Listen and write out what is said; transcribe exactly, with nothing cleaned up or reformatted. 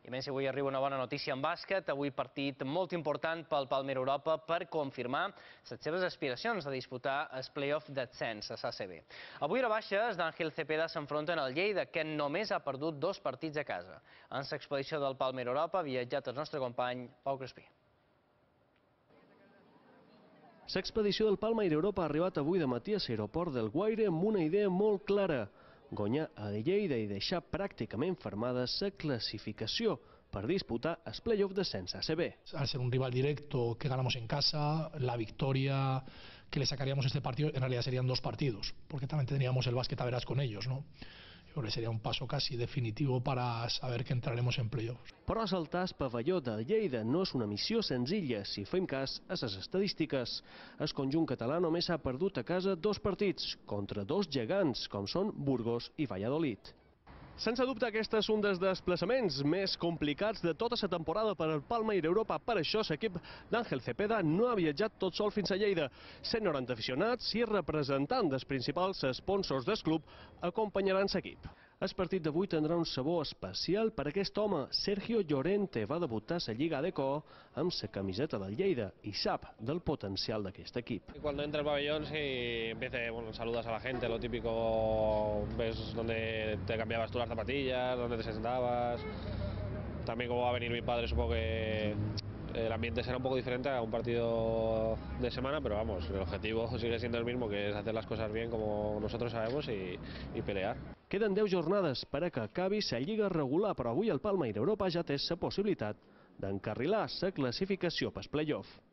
I a més, avui arriba una bona notícia en bàsquet. Avui partit molt important pel Palmera Europa per confirmar les seves aspiracions de disputar el play-off d'ascens a l'A C B. Avui a baixes d'Àngel Cepeda s'enfronten al Lleida, que només ha perdut dos partits a casa. En l'expedició del Palmera Europa ha viatjat el nostre company Pau Crespí. L'expedició del Palmera Europa ha arribat avui de matí a l'aeroport del Guaire amb una idea molt clara: guanyar a Lleida i deixar pràcticament fermada la clasificació per disputar el play-off d'ascens a A C B. Al ser un rival directo que ganamos en casa, la victoria que le sacaríamos a este partido en realidad serían dos partidos, porque también tendríamos el básquet a veras con ellos, ¿no? Yo creo que sería un paso casi definitivo para saber que entraremos en playoffs. Però assaltar el pavelló de Lleida no és una missió senzilla si fem cas a les estadístiques. El conjunt català només ha perdut a casa dos partits contra dos gegants com són Burgos i Valladolid. Sense dubte, aquest és un dels desplaçaments més complicats de tota la temporada per al Palmera Europa. Per això l'equip d'Àngel Cepeda no ha viatjat tot sol fins a Lleida. cent noranta aficionats i representants dels principals sponsors del club acompanyaran l'equip. El partit d'avui tindrà un sabor especial per aquest home. Sergio Llorente va debutar a la Lliga ADECO amb la camiseta del Lleida i sap del potencial d'aquest equip. Cuando entra al pabellón, sí, empieza, bueno, saludas a la gente, lo típico, ves dónde te cambiabas tú las zapatillas, dónde te sentabas. También como va a venir mi padre, supongo que el ambiente será un poco diferente a un partido de semana, pero vamos, el objetivo sigue siendo el mismo, que es hacer las cosas bien como nosotros sabemos y, y pelear. Queden deu jornades per a que acabi la Lliga regular, però avui el Palmera Europa ja té la possibilitat d'encarrilar la classificació pel play-off.